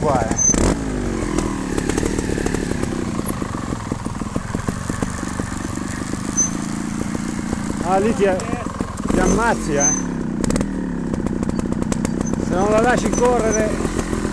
qua, Ah, lì ti ammazzi, se non la lasci correre.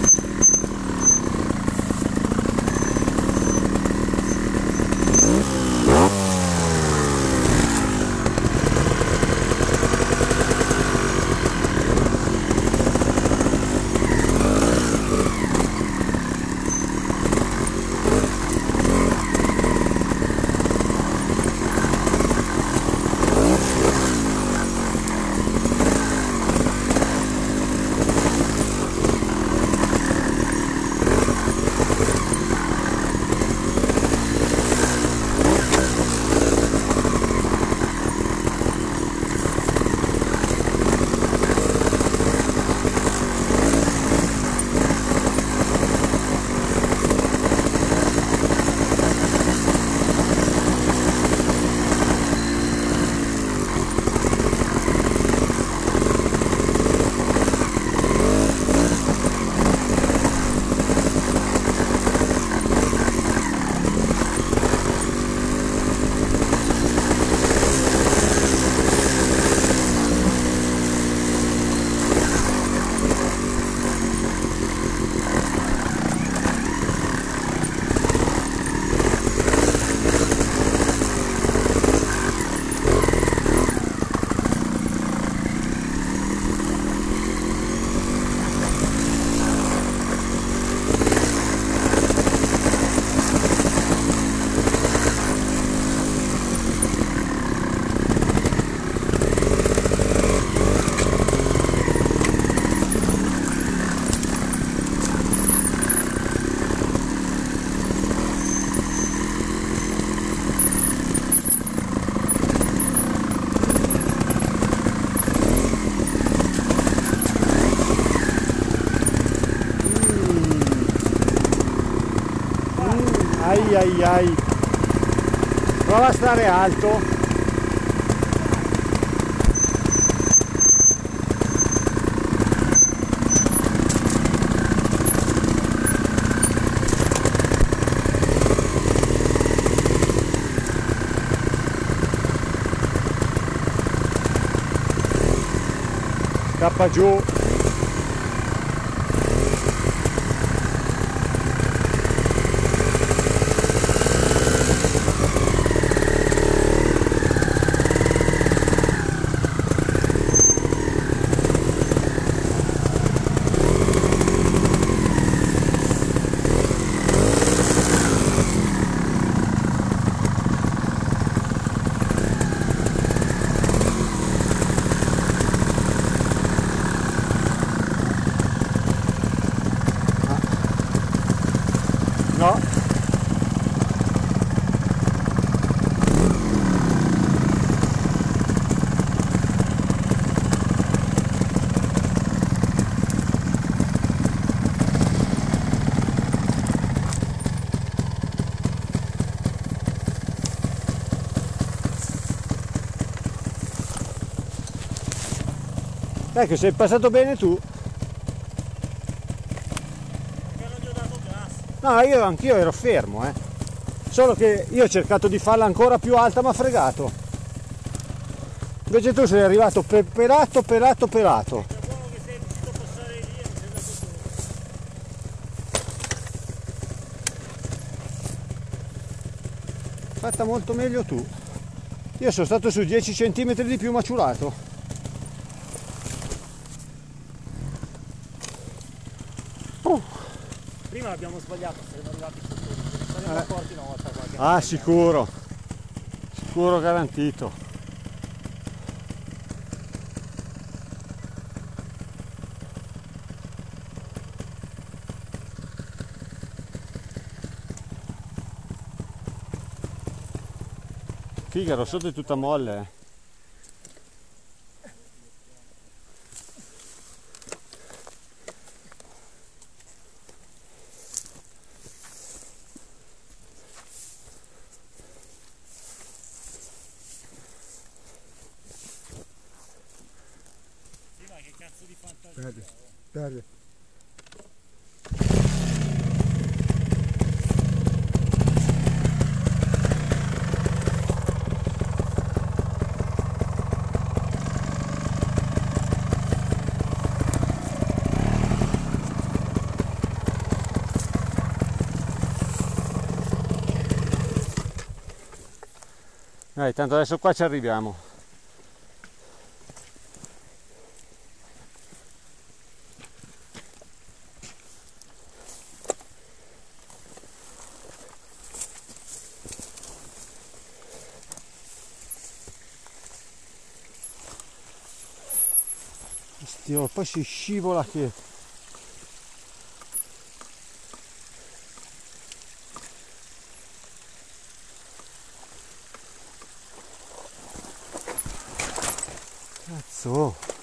Ai ai ai, prova a stare alto. Scappa giù. No. Dai che sei passato bene tu. No, io anch'io ero fermo, solo che io ho cercato di farla ancora più alta, ma fregato. Invece tu sei arrivato pelato. Fatta molto meglio tu. Io sono stato su 10 cm di più maciulato. Prima l'abbiamo sbagliato, saremmo arrivati sotto, saremmo accorti una volta qua. Ah, sicuro garantito. Figaro, sotto è tutta molle. Che cazzo di fantasia. Guarda. Dai, tanto adesso qua ci arriviamo. Dio, poi si scivola che... Cazzo!